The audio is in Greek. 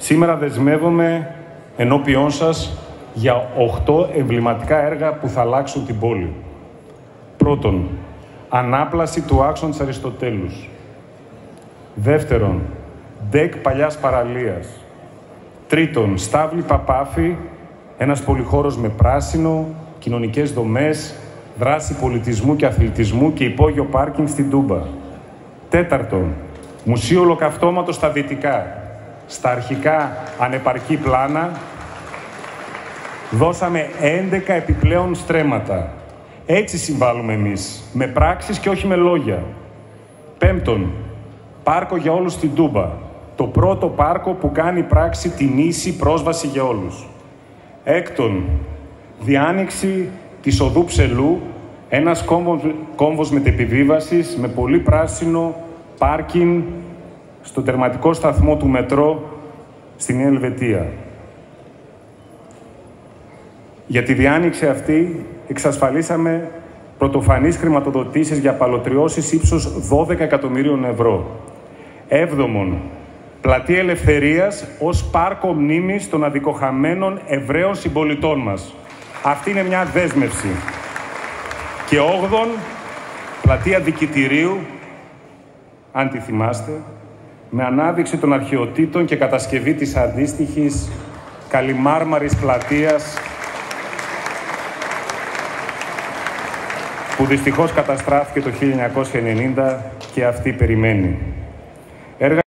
Σήμερα δεσμεύομαι ενώπιόν σας για 8 εμβληματικά έργα που θα αλλάξουν την πόλη. Πρώτον, ανάπλαση του άξονα της Αριστοτέλους. Δεύτερον, ΔΕΚ Παλιάς Παραλίας. Τρίτον, Στάβλη Παπάφη, ένας πολυχώρος με πράσινο, κοινωνικές δομές, δράση πολιτισμού και αθλητισμού και υπόγειο πάρκινγκ στην Τούμπα. Τέταρτον, Μουσείο Ολοκαυτώματος στα Δυτικά. Στα αρχικά ανεπαρκή πλάνα δώσαμε 11 επιπλέον στρέμματα. Έτσι συμβάλλουμε εμείς, με πράξεις και όχι με λόγια. Πέμπτον, πάρκο για όλους στην Τούμπα. Το πρώτο πάρκο που κάνει πράξη την ίση πρόσβαση για όλους. Έκτον, διάνοιξη της οδού Ψελού, ένας κόμβος μετεπιβίβασης με πολύ πράσινο πάρκινγκ στο τερματικό σταθμό του μετρό στη Νέα Ελβετία. Για τη διάνοιξη αυτή εξασφαλίσαμε πρωτοφανείς χρηματοδοτήσεις για απαλωτριώσεις ύψους 12 εκατομμυρίων ευρώ. Έβδομον, Πλατεία Ελευθερίας ως πάρκο μνήμης των αδικοχαμένων Εβραίων συμπολιτών μας. Αυτή είναι μια δέσμευση. Και όγδον, Πλατεία Δικητηρίου, αν τη θυμάστε, με ανάδειξη των αρχαιοτήτων και κατασκευή της αντίστοιχης καλυμάρμαρης πλατείας που δυστυχώς καταστράφηκε το 1990 και αυτή περιμένει.